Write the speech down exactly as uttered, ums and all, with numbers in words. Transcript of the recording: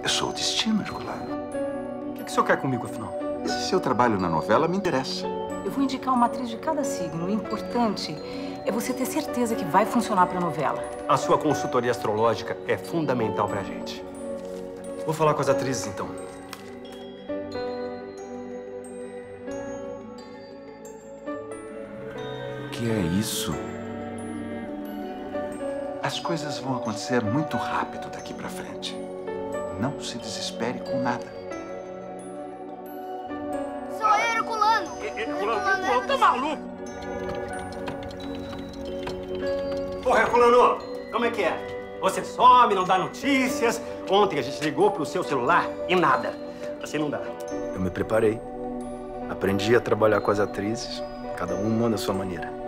Eu sou o destino, Herculano. O que, que o senhor quer comigo, afinal? Esse seu trabalho na novela me interessa. Eu vou indicar uma atriz de cada signo. O importante é você ter certeza que vai funcionar pra novela. A sua consultoria astrológica é fundamental pra gente. Vou falar com as atrizes, então. O que é isso? As coisas vão acontecer muito rápido daqui pra frente. Não se desespere com nada. Sou eu, Herculano! Herculano, Herculano, tá maluco? Ô, Herculano, como é que é? Você some, não dá notícias. Ontem a gente ligou pro seu celular e nada. Assim não dá. Eu me preparei. Aprendi a trabalhar com as atrizes, cada uma da sua maneira.